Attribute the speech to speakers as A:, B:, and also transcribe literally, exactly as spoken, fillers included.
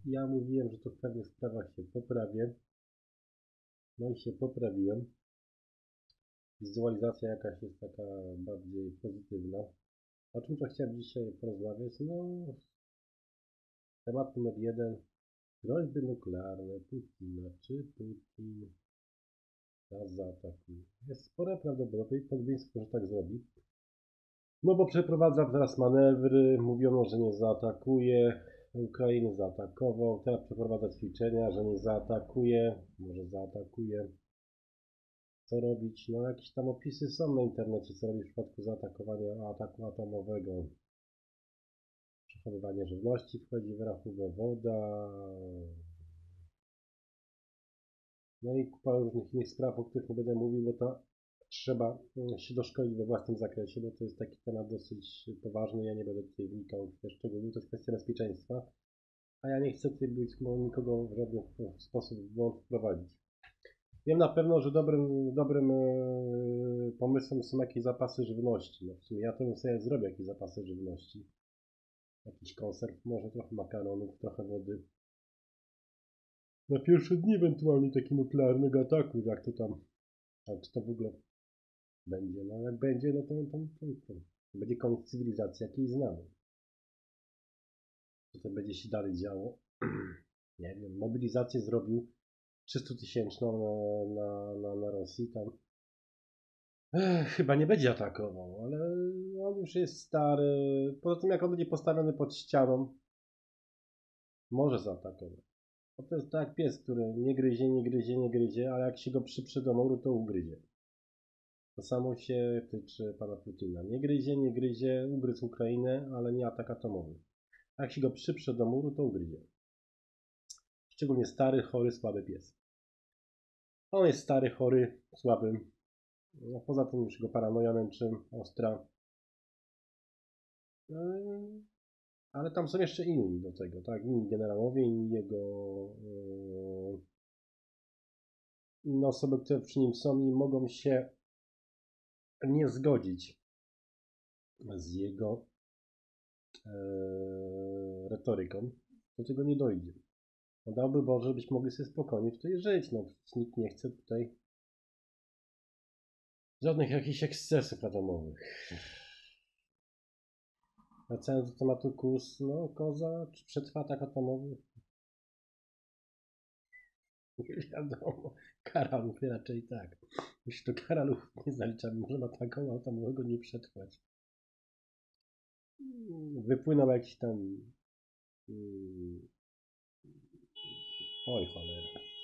A: ja mówiłem, że to w pewnych sprawach się poprawię. No i się poprawiłem. Wizualizacja jakaś jest taka bardziej pozytywna. O czym to chciałem dzisiaj porozmawiać? No, temat numer jeden. Groźby nuklearne Putina. Czy Putin nas zaatakuje? Jest spore prawdopodobieństwo, że tak zrobi. No bo przeprowadza teraz manewry. Mówiono, że nie zaatakuje. Ukrainy zaatakował. Teraz przeprowadza ćwiczenia, że nie zaatakuje. Może zaatakuje. Co robić? No jakieś tam opisy są na internecie, co robić w przypadku zaatakowania ataku atomowego. Przechowywanie żywności wchodzi w rachubę, woda. No i kupa różnych innych spraw, o których nie będę mówił, bo to trzeba się doszkolić we własnym zakresie, bo to jest taki temat dosyć poważny. Ja nie będę tutaj wnikał w te szczegóły, to jest kwestia bezpieczeństwa. A ja nie chcę tutaj być, nikogo w żaden sposób w błąd wprowadzić. Wiem na pewno, że dobrym, dobrym e, pomysłem są jakieś zapasy żywności. No w sumie ja to sobie zrobię jakieś zapasy żywności. Jakiś konserw, może trochę makaronów, trochę wody. Na pierwsze dni ewentualnie taki nuklearnego ataku, jak to tam. Ale czy to w ogóle będzie? No jak będzie, no to, to, to, to, to będzie koniec cywilizacji, jakiej znamy. Co to będzie się dalej działo? Nie wiem, mobilizację zrobił trzystutysięczną na, na, na, na Rosji tam. Ech, chyba nie będzie atakował, ale on już jest stary. Poza tym, jak on będzie postawiony pod ścianą, może zaatakować. Bo to jest tak jak pies, który nie gryzie, nie gryzie, nie gryzie, ale jak się go przyprze do muru, to ugryzie. To samo się tyczy pana Putina. Nie gryzie, nie gryzie, ugryzł Ukrainę, ale nie atak atomowy. A jak się go przyprze do muru, to ugryzie. Szczególnie stary, chory, słaby pies. On jest stary, chory, słaby. No, poza tym już go paranoja męczy, ostra. Ale tam są jeszcze inni do tego, tak? Inni generałowie, inni jego yy, inne osoby, które przy nim są i mogą się nie zgodzić z jego yy, retoryką. Do tego nie dojdzie. No dałby Boże, żebyśmy mogli sobie spokojnie tutaj żyć. No nikt nie chce tutaj żadnych jakichś ekscesów atomowych. Wracając do tematu K U S, no koza, czy przetrwa atak atomowy? Nie wiadomo. Karalów raczej tak. Jeśli to Karalów nie zaliczamy, może ataku atomowego nie przetrwać. Wypłynął jakiś tam... Oj cholera.